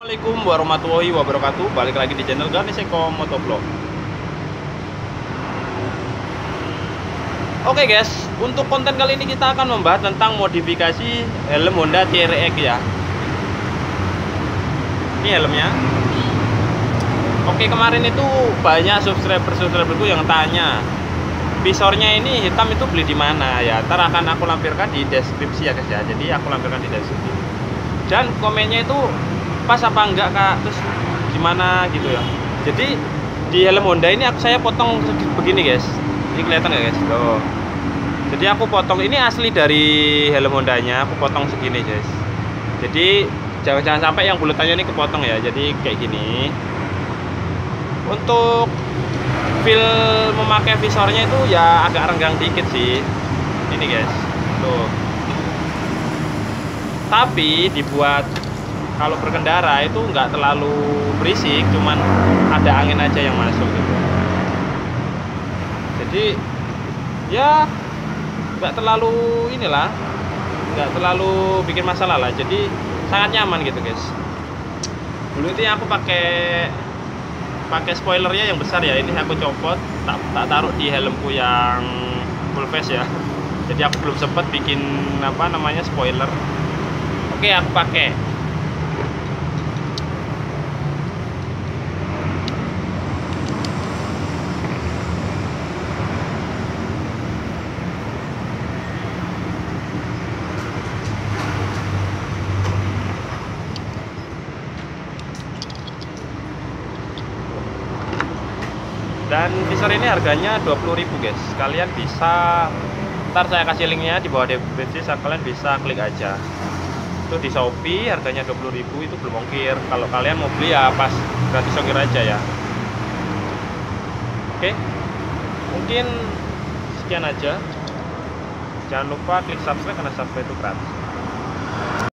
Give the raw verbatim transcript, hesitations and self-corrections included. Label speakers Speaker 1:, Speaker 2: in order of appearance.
Speaker 1: Assalamualaikum warahmatullahi wabarakatuh. Balik lagi di channel Ganes Eko Motovlog. Oke guys, untuk konten kali ini kita akan membahas tentang modifikasi helm Honda T R X ya. Ini helmnya. Oke, kemarin itu banyak subscriber-subscriberku yang tanya visornya ini hitam itu beli di mana ya. Ntar akan aku lampirkan di deskripsi ya guys ya. Jadi aku lampirkan di deskripsi. Dan komennya itu pas apa enggak kak, terus gimana gitu ya. Jadi di helm Honda ini aku saya potong begini guys, ini kelihatan nggak guys? Tuh. Jadi aku potong, ini asli dari helm Hondanya, aku potong segini guys. Jadi jangan jangan sampai yang bulatannya ini kepotong ya. Jadi kayak gini. Untuk feel memakai visornya itu ya agak renggang dikit sih. Ini guys, tuh. Tapi dibuat kalau berkendara itu nggak terlalu berisik, cuman ada angin aja yang masuk gitu. Jadi ya nggak terlalu inilah, nggak terlalu bikin masalah lah. Jadi sangat nyaman gitu guys. Dulu itu yang aku pakai pakai spoilernya yang besar ya. Ini aku copot, tak, tak taruh di helmku yang full face ya. Jadi aku belum sempet bikin apa namanya spoiler. Oke, aku pakai. Dan visor ini harganya dua puluh ribu guys. Kalian bisa, ntar saya kasih linknya di bawah deskripsi, kalian bisa klik aja. Itu di Shopee harganya dua puluh ribu, itu belum ongkir. Kalau kalian mau beli ya pas gratis ongkir aja ya. Oke, mungkin sekian aja. Jangan lupa klik subscribe karena subscribe itu gratis.